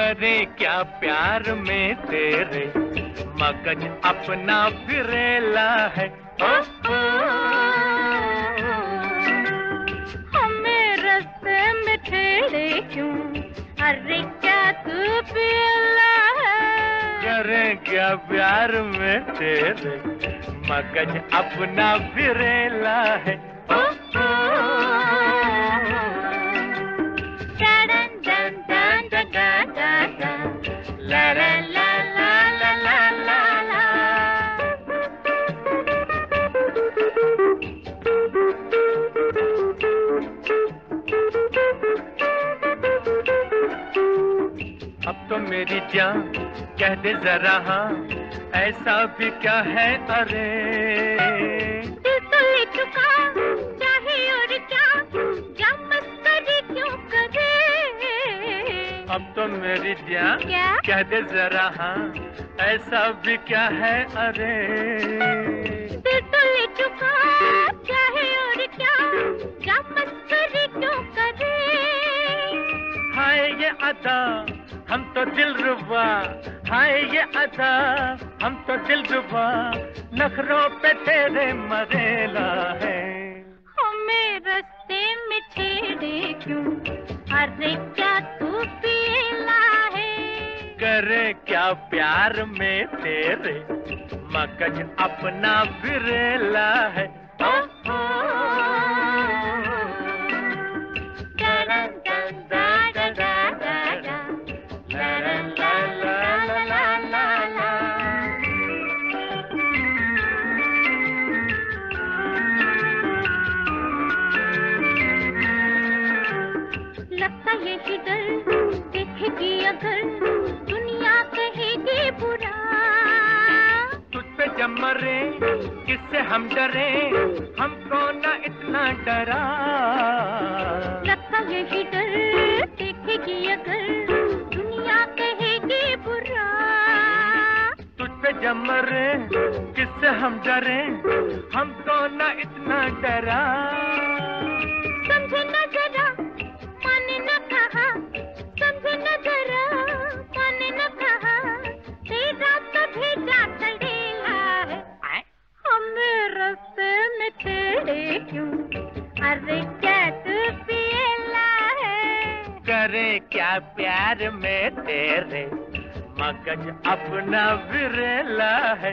करे क्या प्यार में तेरे, मगज अपना फिरेला है। हमें रास्ते में छेड़े क्यों, अरे क्या तू पियला है। करे क्या प्यार में तेरे, मगज अपना फिरेला है। ला ला ला ला ला ला ला ला। अब तो मेरी जान कह दे जरा हाँ, ऐसा भी क्या है अरे। दिल तो ले चुका चाहे और क्या, क्या मस्करी क्यों करे। अब तो मेरी जान क्या कह दे जरा हाँ, ऐसा भी क्या है अरे। दिल तो ले चुका चाहे और क्या, क्या मस्करी क्यों करे। हाय ये अदा हम तो दिलरुबा, हाय ये अदा हम तो दिलरुबा, नखरों पे तेरे मरेला है। हमें रास्ते में छेड़े क्यों, अरे क्या तू पियला है। करे क्या प्यार में तेरे, मगज अपना फिरेला है। लगता यही डर देखेगी अगर दुनिया कहेगी बुरा। तुझ पे जब मरे किससे हम डरे, हमको न इतना डरा। लगता यही डर देखेगी अगर दुनिया कहेगी बुरा। तुझ पे जब मरे किससे हम डरे, हमको न इतना डरा। समझे न जरा माने न कहा, समझे न जरा माने न कहा, तेरा तो भेजा चढ़ेला है। हमें रास्ते में छेड़े क्यों, अरे क्या तू पियला है। करे क्या प्यार में तेरे, मगज अपना विरेला है।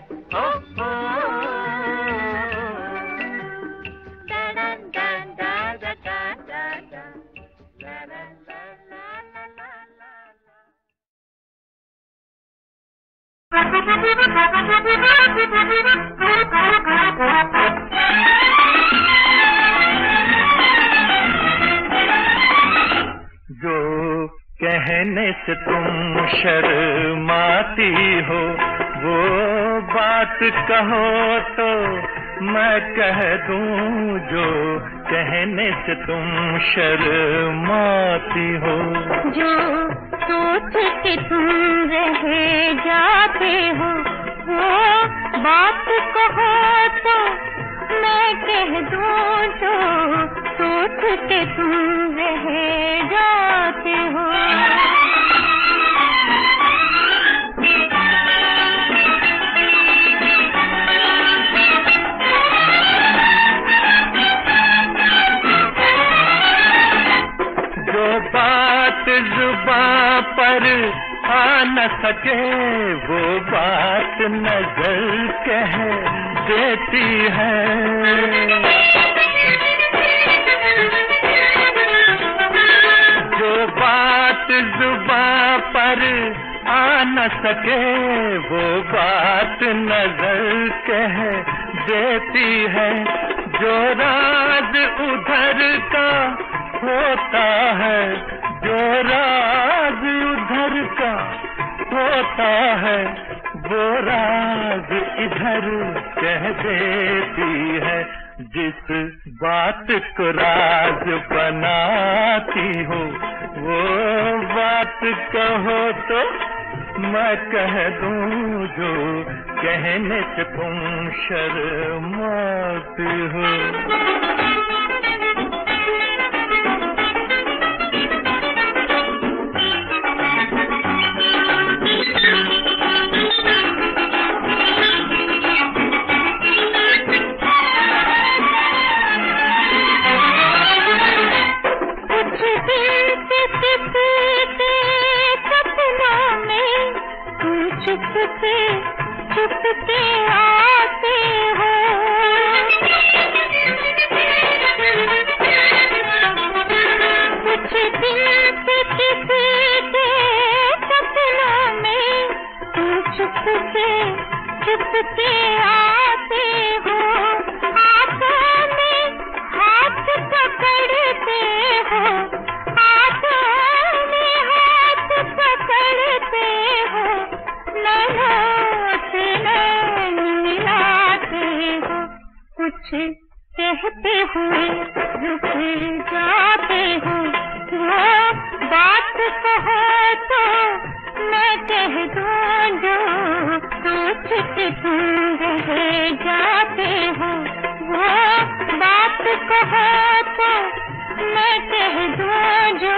जो कहने से तुम शर्माती हो, वो बात कहो तो मैं कह दूं। जो कहने से तुम शर्माती हो, जो सोच के तुम रह जाते हो, वो बात कहो तो मैं कह दूं। जो सोच के तुम रह जाते हो। जो बात जुबां पर आ न सके, वो बात नजर कह देती है। जो बात जुबां पर आ न सके, वो बात नजर कह देती है। जो राज उधर का होता है, जो राज उधर का होता है, वो राज इधर कह देती है। जिस बात को राज बनाती हो, वो बात कहो तो मैं कह दूं। जो कहने से तुम शर्माती हो। के आते हो, हाथों में हाथ पकड़ते हो, हाथों में हाथ पकड़ते हो, नैनों से नैन मिलाते हो, कुछ कहते हुए रुक जाते हो, वो बात कहो तो मैं कह दूं जो सोचते तुम रह जाते हो, वो बात कहो तो मैं कह दूं जो